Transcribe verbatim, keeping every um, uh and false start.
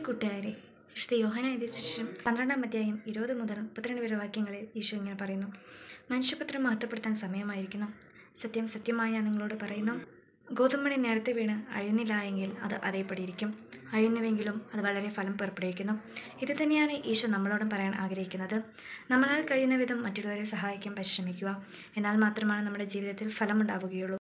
കൂട്ടുകാരെ, വിശുദ്ധ യോഹന്നാൻ എഴുതിയ സുവിശേഷം പന്ത്രണ്ടാം അധ്യായം ഇരുപത് മുതൽ മുപ്പത്തിരണ്ട് വരെ വാക്യങ്ങളിൽ ഈശോ ഇങ്ങനെ പറയുന്നു: മനുഷ്യപുത്രൻ മഹത്വപ്പെടുത്താൻ സമയമായിരിക്കുന്നു. സത്യം സത്യമായി ഞാൻ നിങ്ങളോട് പറയുന്നു, ഗോതമ്പണി നേരത്തെ വീണ് അഴിയുന്നില്ല എങ്കിൽ അത് അതേപടിയിരിക്കും. അഴിയുന്നുവെങ്കിലും അത് വളരെ ഫലം പുറപ്പെടുവിക്കുന്നു. ഇത് തന്നെയാണ് ഈശോ നമ്മളോടും പറയാൻ ആഗ്രഹിക്കുന്നത്. നമ്മളാൽ കഴിയുന്ന വിധം മറ്റുള്ളവരെ സഹായിക്കാൻ പരിശ്രമിക്കുക. എന്നാൽ മാത്രമാണ് നമ്മുടെ ജീവിതത്തിൽ ഫലമുണ്ടാവുകയുള്ളൂ.